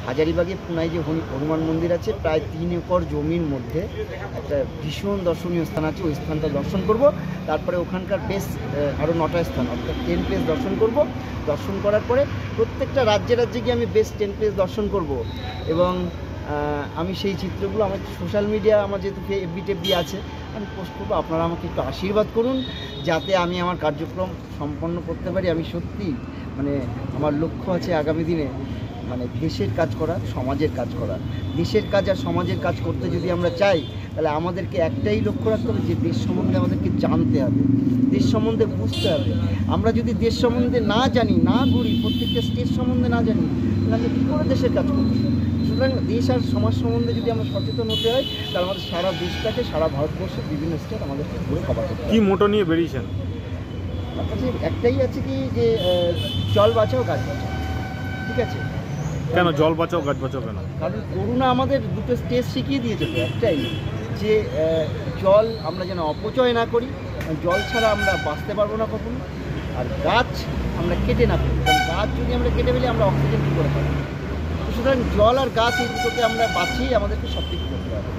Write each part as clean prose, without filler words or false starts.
হাজারিবাগে পুনায় যে হনুমান মন্দির আছে, প্রায় 3 একর জমির মধ্যে একটা ভীষণ দর্শনীয় স্থান আছে, ওই স্থানটা দর্শন করব। তারপরে ওখানকার বেশ আরও 9টা স্থান অর্থাৎ 10 প্লেস দর্শন করব। দর্শন করার পরে প্রত্যেকটা রাজ্যে রাজ্যে গিয়ে আমি বেশ 10 প্লেস দর্শন করব। এবং আমি সেই চিত্রগুলো আমার সোশ্যাল মিডিয়া, আমার যেহেতু এফবি টেফবি আছে, আমি পোস্ট করবো। আপনারা আমাকে একটু আশীর্বাদ করুন যাতে আমি আমার কার্যক্রম সম্পন্ন করতে পারি। আমি সত্যি মানে আমার লক্ষ্য আছে আগামী দিনে মানে দেশের কাজ করা, সমাজের কাজ করা। দেশের কাজ আর সমাজের কাজ করতে যদি আমরা চাই, তাহলে আমাদেরকে একটাই লক্ষ্য রাখতে হবে যে দেশ সম্বন্ধে আমাদেরকে জানতে হবে, দেশ সম্বন্ধে বুঝতে হবে। আমরা যদি দেশ সম্বন্ধে না জানি, না ঘুরি, প্রত্যেকটা স্টেট সম্বন্ধে না জানি, তাহলে আমরা কী করে দেশের কাজ করব? সুতরাং দেশ আর সমাজ সম্বন্ধে যদি আমরা সচেতন হতে হয়, তাহলে আমাদের সারা দেশটাকে, সারা ভারতবর্ষের বিভিন্ন স্টেট আমাদেরকে ঘুরে কভার করতে হবে। কী মোটো নিয়ে বেরিয়েছেন? আমার কাছে একটাই আছে কি যে জল বাঁচাও গাছ বাঁচাও। ঠিক আছে? কেন জল বাঁচাও গাছ বাঁচাও কেন? কারণ করোনা আমাদের দুটো স্টেজ শিখিয়ে দিয়েছে। তো একটাই যে জল আমরা যেন অপচয় না করি, জল ছাড়া আমরা বাঁচতে পারবো না কখনো। আর গাছ আমরা কেটে না ফেলি, কারণ গাছ যদি আমরা কেটে ফেলি আমরা অক্সিজেন কী করে পাবো? সুতরাং জল আর গাছ এই দুটোকে আমরা বাঁচিয়ে আমাদেরকে সব কিছু করতে হবে।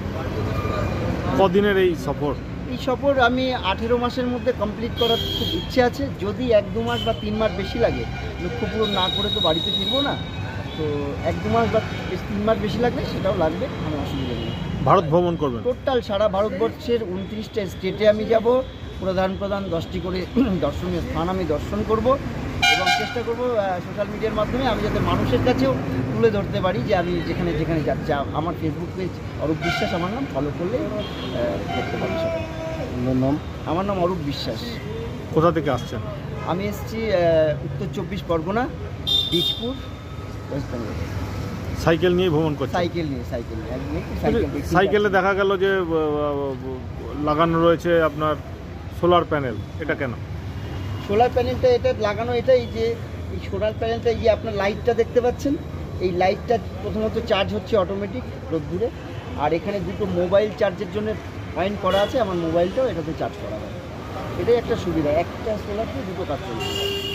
কদিনের এই সফর? এই সফর আমি 18 মাসের মধ্যে কমপ্লিট করার খুব ইচ্ছে আছে। যদি 1-2 মাস বা 3 মাস বেশি লাগে, লক্ষ্য পূরণ না করে তো বাড়িতে ফিরবো না। তো 1-2 মাস বা 3 মাস বেশি লাগবে, সেটাও লাগবে, কোনো অসুবিধা নেই। ভারত ভ্রমণ করবেন? টোটাল সারা ভারতবর্ষের 29টা স্টেটে আমি যাব। প্রধান 10টি করে দর্শনীয় স্থান আমি দর্শন করব এবং চেষ্টা করব সোশ্যাল মিডিয়ার মাধ্যমে আমি যাতে মানুষের কাছেও তুলে ধরতে পারি যে আমি যেখানে যেখানে যাচ্ছি। আমার ফেসবুক পেজ অরূপ বিশ্বাস আমার নাম, ফলো করলে দেখতে পারি সবাই। নাম? আমার নাম অরূপ বিশ্বাস। কোথা থেকে আসছেন? আমি এসেছি Uttar 24 Pargana, Bijpur, West Bengal. Cycle নিয়ে ভ্রমণ করছেন? সাইকেল নিয়ে সাইকেলে দেখা গেল যে লাগানো রয়েছে আপনার সোলার প্যানেল, এটা কেন? সোলার প্যানেলটা এটা লাগানো এটাই যে এই সোলার প্যানেলটা, এই যে আপনার লাইটটা দেখতে পাচ্ছেন, এই লাইটটা প্রথমত চার্জ হচ্ছে অটোমেটিক রোদ্দুরে। আর এখানে দুটো মোবাইল চার্জের জন্য পয়েন্ট করা আছে, আমার মোবাইলটাও এটাতে চার্জ করা হয়। এটাই একটা সুবিধা, একটা সোলার দিয়ে দুটো কাজ চলছে।